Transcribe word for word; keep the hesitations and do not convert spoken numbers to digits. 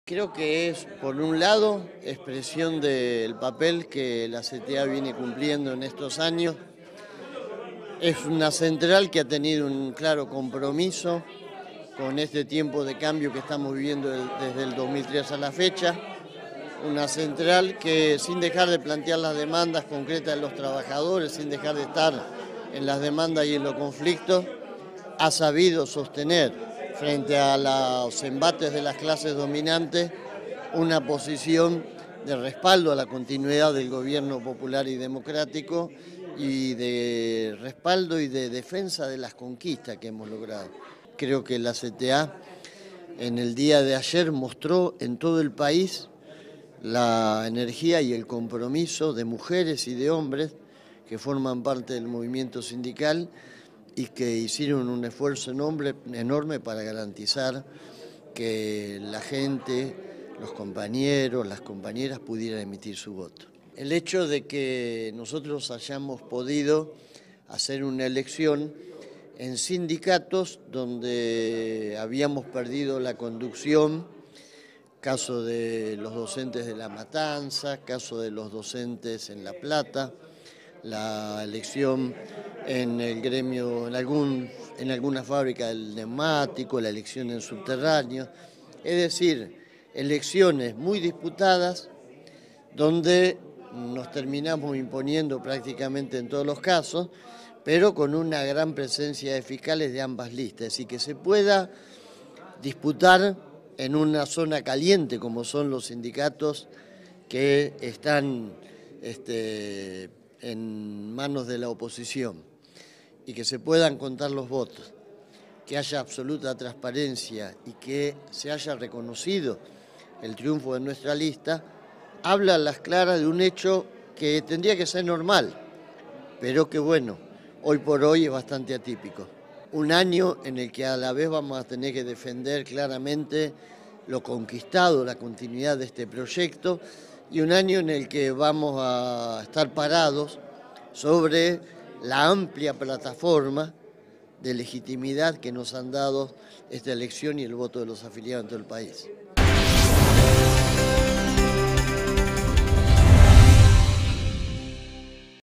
Creo que es, por un lado, expresión del papel que la C T A viene cumpliendo en estos años. Es una central que ha tenido un claro compromiso con este tiempo de cambio que estamos viviendo desde el dos mil tres a la fecha. Una central que, sin dejar de plantear las demandas concretas de los trabajadores, sin dejar de estar en las demandas y en los conflictos, ha sabido sostener frente a los embates de las clases dominantes una posición de respaldo a la continuidad del gobierno popular y democrático y de respaldo y de defensa de las conquistas que hemos logrado. Creo que la C T A en el día de ayer mostró en todo el país la energía y el compromiso de mujeres y de hombres que forman parte del movimiento sindical y que hicieron un esfuerzo enorme, enorme para garantizar que la gente, los compañeros, las compañeras pudieran emitir su voto. El hecho de que nosotros hayamos podido hacer una elección en sindicatos donde habíamos perdido la conducción, caso de los docentes de La Matanza, caso de los docentes en La Plata, la elección en el gremio, en, algún, en alguna fábrica del neumático, la elección en subterráneos, es decir, elecciones muy disputadas donde nos terminamos imponiendo prácticamente en todos los casos, pero con una gran presencia de fiscales de ambas listas, y que se pueda disputar en una zona caliente como son los sindicatos que están este, en manos de la oposición, y que se puedan contar los votos, que haya absoluta transparencia y que se haya reconocido el triunfo de nuestra lista, habla a las claras de un hecho que tendría que ser normal, pero que bueno, hoy por hoy es bastante atípico. Un año en el que a la vez vamos a tener que defender claramente lo conquistado, la continuidad de este proyecto, y un año en el que vamos a estar parados sobre la amplia plataforma de legitimidad que nos han dado esta elección y el voto de los afiliados en todo el país.